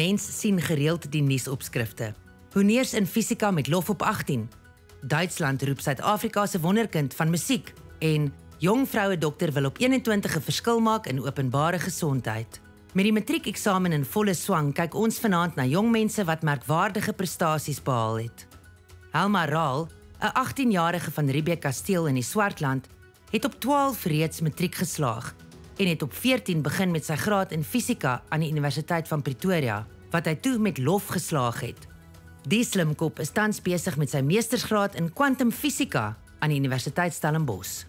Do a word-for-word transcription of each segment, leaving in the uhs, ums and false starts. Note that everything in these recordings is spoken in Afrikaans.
mens sien gereeld die nuusopskrifte. Honeurs in fisika met lof op agttien. Duitsland roep Suid-Afrika se wonderkind van musiek en jong vroue dokter wil op eenentwintig 'n verskil maak in openbare gesondheid. Met die matriekeksamen in volle swang kyk ons vanaand na jong mense wat merkwaardige prestasies behaal het. Helma Raal, 'n agttien-jarige van Riebeeck Kasteel in die Swartland, het op twaalf reeds matriek geslaag en het op veertien begin met sy graad in fisika aan die Universiteit van Pretoria, wat hy toe met lof geslaag het. Die slimkop is tans besig met sy meestersgraad in kwantumfisika aan die Universiteit Stellenbosch.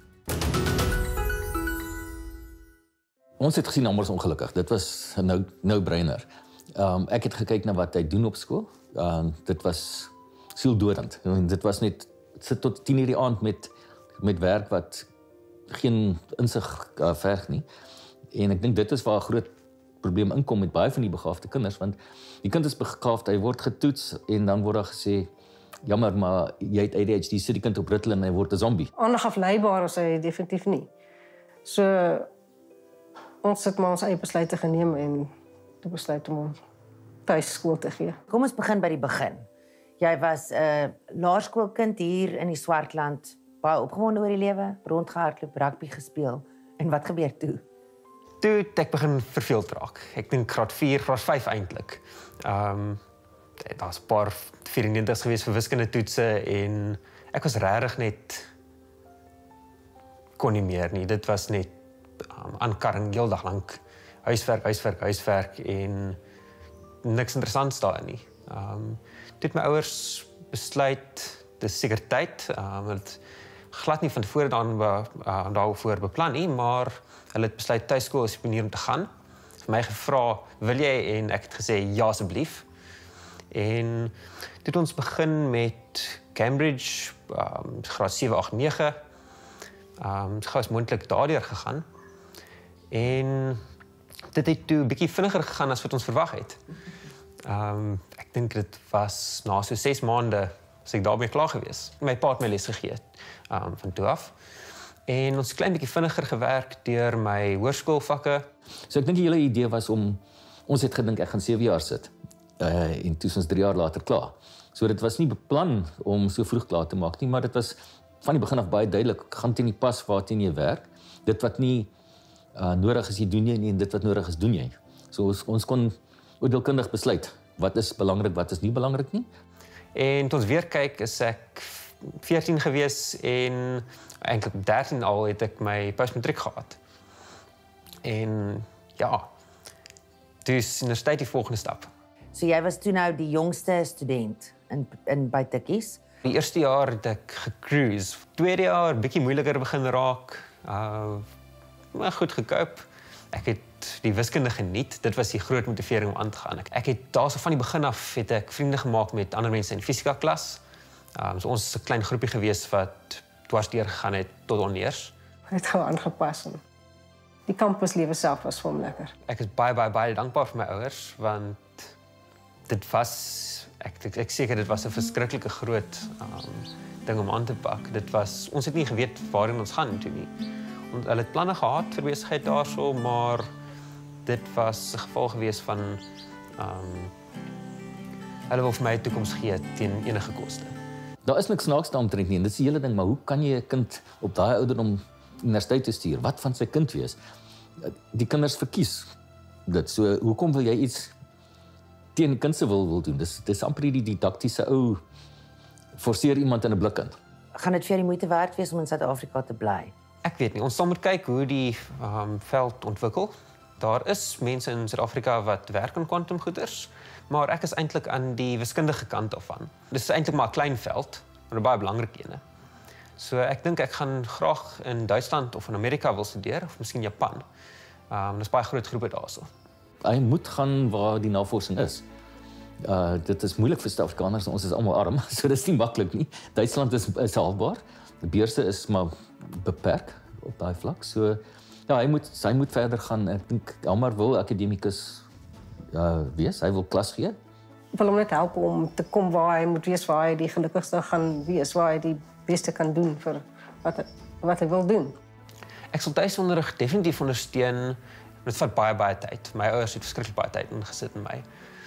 Ons het gesien almal is ongelukkig. Dit was 'n no, no-brainer. Um, ek het gekyk na wat hy doen op skool. Um, dit was sieldodend. Dit was net sit tot tien uur die aand met met werk wat geen insig uh, verg nie. En ek dink dit is waar 'n groot probleem inkom met baie van die begaafde kinders, want die kind is begaafd, hy word getoets en dan word daar gesê, jammer, maar jy het A D H D, sit die kind op Ritalin en hy word 'n zombie. Aanafleibaar is hy definitief nie. So ons het maar ons eie besluite geneem en toe besluit om hom tuis skool te gee. Kom ons begin by die begin. Jy was 'n uh, laerskoolkind hier in die Swartland, baie opgewonde oor die lewe, rondgehardloop, rugby gespeel. En wat gebeur toe? Toe het ek begin verveeld raak. Ek dink graad vier, graad vyf eintlik. Ehm um, daar's 'n paar vierentwintigs gewees vir wiskundetoetse en ek was regtig net kon nie meer nie. Dit was net um, aankarring heel dag lank. Huiswerk, huiswerk, huiswerk en niks interessants daarin nie. Ehm um, toe het my ouers besluit dis seker tyd, ehm um, het glad nie van tevore dan be, uh, daarvoor beplan nie, maar hulle het besluit tuiskool is die manier om te gaan. Vir my gevra, wil jy? En ek het gesê ja asseblief. En toe het ons begin met Cambridge, um, graad sewe, agt, nege. Um, het was moontlik daardeur gegaan. En dit het toe 'n bietjie vinniger gegaan as wat ons verwag het. Um, ek dink dit was na so ses maande as ek daarmee klaar gewees. My pa het my les gegee um, van toe af. En ons het klein bietjie vinniger gewerk deur my hoërskoolvakke. So ek dink die hele idee was om, ons het gedink ek gaan sewe jaar sit. Uh, en toe is ons drie jaar later klaar. So dit was nie beplan om so vroeg klaar te maak nie, maar dit was van die begin af baie duidelik, gaan teen die pas waarteen jy werk. Dit wat nie uh, nodig is, jy doen jy nie, en dit wat nodig is, doen jy. So ons, ons kon oordeelkundig besluit, wat is belangrik, wat is nie belangrik nie. En toe ons weer kyk, is ek veertien gewees en eintlik op dertien al het ek my postmatriek gehad. En ja, dus universiteit die volgende stap. So jy was toe nou die jongste student in in by Tikkies. Die eerste jaar het ek gecruise. Tweede jaar bietjie moeiliker begin raak. Uh maar goed gekoop. Ek het die wiskunde geniet. Dit was die groot motivering om aan te gaan. Ek, ek het daarso van die begin af het ek vriende gemaak met ander mense in fisika klas. Um, so ons is 'n klein groepie gewees wat dwars deur gegaan het tot honeurs. Hy het gou aangepas. Die kampuslewe self was vir hom lekker. Ek is baie baie baie dankbaar vir my ouers want dit was ek ek, ek seker dit was 'n verskriklike groot um, ding om aan te pak. Dit was ons het nie geweet waarheen ons gaan toe nie. Ons hulle het planne gehad vir besigheid daarso, maar dit was 'n geval gewees van um, hulle wil vir my 'n toekoms gee teen enige koste. Daar is niks snaaks daaromtrent nie, en dit is die hele ding, maar hoe kan jy 'n kind op daai ouderdom universiteit toe stuur? Wat van sy kind wees? Die kinders verkies dit. So hoekom wil jy iets teen die kind se wil wil doen? Dis dis amper die didaktiese ou forceer iemand in 'n blik in. Gaan dit vir jou die moeite werd wees om in Suid-Afrika te bly? Ek weet nie, ons sal moet kyk hoe die um, veld ontwikkel. Daar is mense in Suid-Afrika wat werk aan kwantumgoeders, maar ek is eintlik aan die wiskundige kant af van. Dit is eintlik maar 'n klein veld, maar 'n baie belangrike een. So ek dink ek gaan graag in Duitsland of in Amerika wil studeer, of miskien Japan. Um, dis baie groot groepe daarso. Hy moet gaan waar die navorsing is. Uh, dit is moeilik vir Suid-Afrikaners, ons is almal arm, so dis nie maklik nie. Duitsland is, is haalbaar, die beurse is maar beperk op daai vlak, so ja, hy moet, hy moet verder gaan. Ek dink Elmar wil akademikus uh, wees, hy wil klas gee. Ek wil hom net help om te kom waar hy moet wees, waar hy die gelukkigste gaan wees, waar hy die beste kan doen vir wat, wat hy wil doen. Ek sal tuisonderrig definitief ondersteun. Dit vat baie baie tyd. My ouers het verskriklik baie tyd ingesit in my.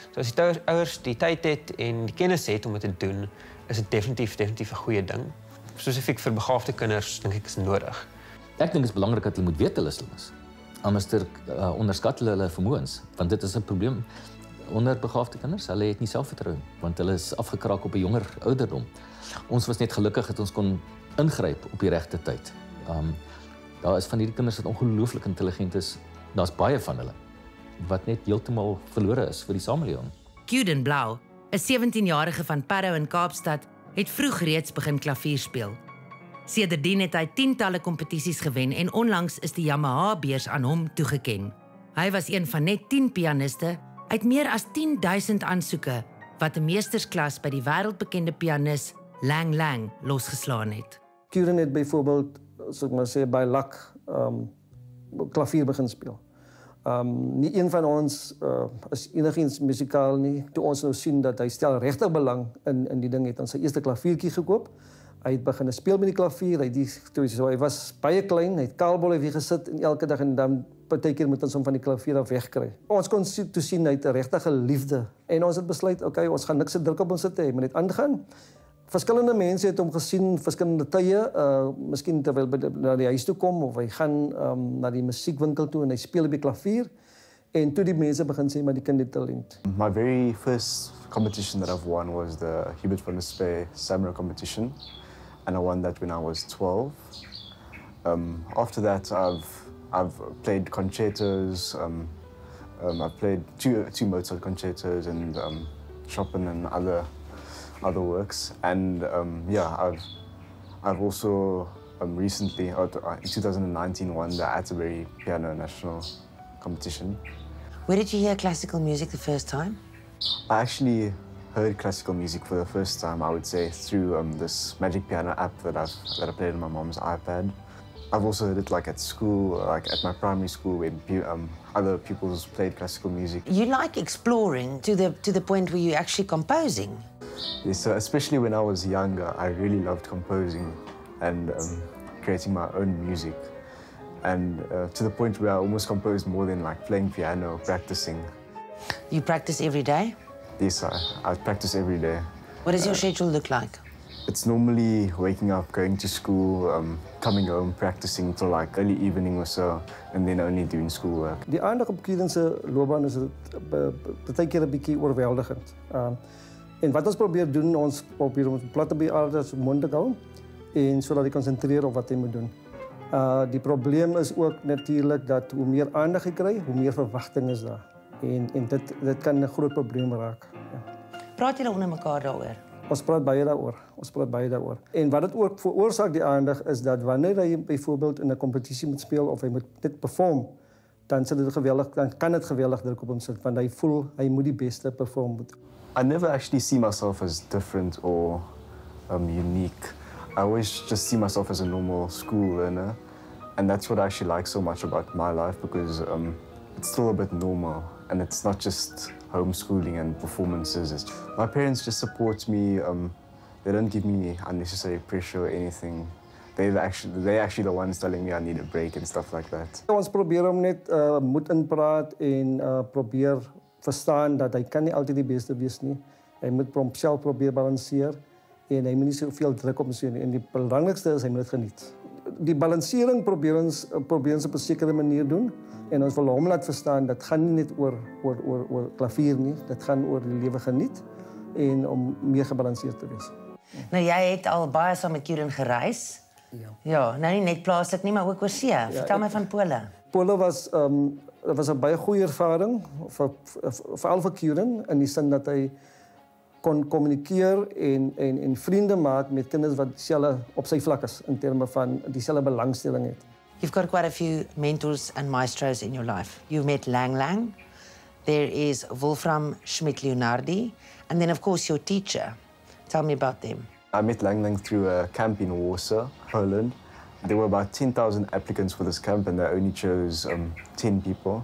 So as die ouers die tyd het en die kennis het om dit te doen, is dit definitief definitief 'n goeie ding. Spesifiek vir begaafde kinders dink ek is nodig. Ek dink dit is belangrik dat hulle moet weet hulle is slim is. Anders uh, onderskat hulle hulle vermoëns, want dit is 'n probleem onder begaafde kinders. Hulle het nie selfvertroue, want hulle is afgekraak op 'n jonger ouderdom. Ons was net gelukkig dat ons kon ingryp op die regte tyd. Um, daar is van hierdie kinders wat ongelooflik intelligent is. Daar's baie van hulle wat net heeltemal verlore is vir die samelewing. Cuden Blau, 'n sewentien-jarige van Parow in Kaapstad, het vroeg reeds begin klavier speel. Sedertdien het hy tientalle kompetisies gewen en onlangs is die Yamaha-beurs aan hom toegeken. Hy was een van net tien pianiste uit meer as tien duisend aansoeke wat 'n meestersklas by die wêreldbekende pianis Lang Lang losgeslaan het. Cuden het byvoorbeeld, as ek maar sê, by luck um, klavier begin speel. Um, nie een van ons uh, is enigiets musikaal nie. Toe ons nou sien dat hy stel regtig belang in, in die ding, het ons sy eerste klaviertjie gekoop. Hy het begin speel met die klavier. Hy, die, toe, so, hy was baie klein, hy het kaalbol hier gesit en elke dag en dan partykeer moet ons hom van die klavier af wegkry. Ons kon toe sien hy het 'n regtige liefde en ons het besluit, okay, ons gaan niks se druk op ons sit hê, hy moet net aangaan. Verskillende mense het hom gesien verskillende tye, uh miskien terwyl by die, na die huis toe kom of hy gaan um, na die musiekwinkel toe en hy speel op die klavier en toe die mense begin sê maar die kind het talent. My very first competition that I've won was the Hubert van der Spee Samra competition, and I won that when I was twelve. Um, after that, I've I've played concertos. Um, um, I've played two two Mozart concertos and um, Chopin and other. other works, and um, yeah, I've I've also um, recently, uh, in two thousand nineteen, won the Atterbury Piano National Competition. Where did you hear classical music the first time? I actually heard classical music for the first time, I would say, through um, this Magic Piano app that I've that I played on my mom's iPad. I've also heard it like at school, like at my primary school, when um, other pupils played classical music. You like exploring to the to the point where you're actually composing. Yes, so especially when I was younger, I really loved composing and um, creating my own music. And uh, to the point where I almost composed more than like playing piano, practicing. You practice every day? Yes, I, I practice every day. What does your uh, schedule look like? It's normally waking up, going to school, um, coming home, practicing till like early evening or so, and then only doing schoolwork. Die aandag op Cuden se loopbaan is baie keer 'n bietjie oorweldigend. Um, En wat ons probeer doen, ons probeer om plat op die aarde so moontlik hou en sodat hy konsentreer op wat hy moet doen. Uh die probleem is ook natuurlik dat hoe meer aandag jy kry, hoe meer verwagting is daar. En en dit dit kan 'n groot probleem raak. Ja. Praat julle onder mekaar daaroor? Ons praat baie daaroor. Ons praat baie daaroor. En wat dit ook veroorsaak die aandag is dat wanneer hy byvoorbeeld in 'n kompetisie moet speel of hy moet dit perform, dan sit dit geweldig, dan kan dit geweldig druk op hom sit want hy voel hy moet die beste perform moet. I never actually see myself as different or um, unique. I always just see myself as a normal school learner. And that's what I actually like so much about my life because um, it's still a bit normal. And it's not just homeschooling and performances. It's, my parents just support me. Um, they don't give me unnecessary pressure or anything. They're actually, they're actually the ones telling me I need a break and stuff like that. Ons probeer hom net uh, moed inpraat en uh, probeer verstaan dat hy kan nie altyd die beste wees nie. Hy moet homself probeer balanseer en hy moet nie soveel druk op homself nie. En die belangrikste is hy moet dit geniet. Die balansering probeer ons probeer ons op 'n sekere manier doen en ons wil hom laat verstaan dat gaan nie net oor oor oor oor klavier nie, dit gaan oor die lewe geniet en om meer gebalanseerd te wees. Nou jy het al baie saam met Cuden gereis. Ja. Ja, nou nie net plaaslik nie, maar ook oor see. Vertel ja, my van Pole. Pole was um Dit was 'n baie goeie ervaring vir veral vir Cuden in die sin dat hy kon kommunikeer en en en vriende maak met kinders wat dieselfde op sy vlak is in terme van dieselfde belangstelling het. You've got quite a few mentors and maestros in your life. You met Lang Lang. There is Wolfram Schmidt-Leonardi and then of course your teacher. Tell me about them. I met Lang Lang through a camp in Warsaw, Poland. There were about ten thousand applicants for this camp and they only chose um, ten people.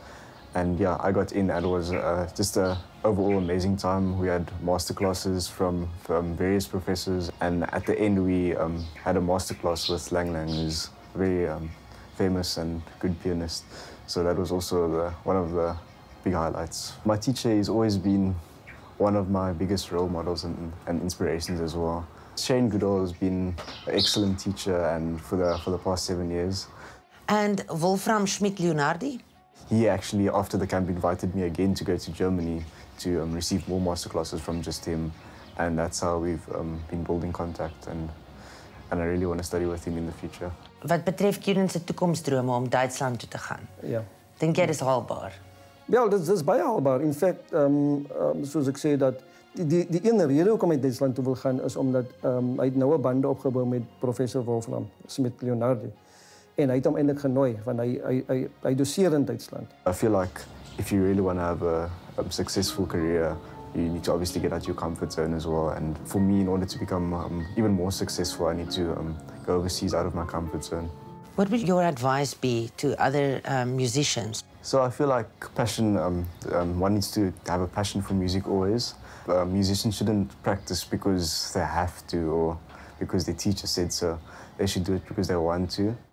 And yeah, I got in and it was uh, just a overall amazing time. We had masterclasses from, from various professors and at the end we um, had a masterclass with Lang Lang, who's a very um, famous and good pianist. So that was also the, one of the big highlights. My teacher has always been one of my biggest role models and, and inspirations as well. Shane Goodall has been an excellent teacher and for the, for the past seven years. And Wolfram Schmidt-Leonardi? He actually, after the camp, invited me again to go to Germany to um, receive more masterclasses from just him. And that's how we've um, been building contact. And, and I really want to study with him in the future. Wat betreft Kieran se toekomsdrome om Duitsland toe te gaan? Ja. Dink jy dis haalbaar? Ja, dit is baie haalbaar. In feite, um, um, soos ek sê, dat die, die, die ene rede hoekom hy Duitsland toe wil gaan is omdat um, hy het noue bande opgebou met professor Wolfram Schmidt-Leonardi. En hy het hom eintlik genooi, want hy, hy, hy, hy doseer in Duitsland. I feel like if you really want to have a, a successful career, you need to obviously get out of your comfort zone as well. And for me, in order to become um, even more successful, I need to um, go overseas out of my comfort zone. What would your advice be to other um, musicians? So I feel like passion, um, um, one needs to have a passion for music always. Uh, musicians shouldn't practice because they have to or because their teacher said so. They should do it because they want to.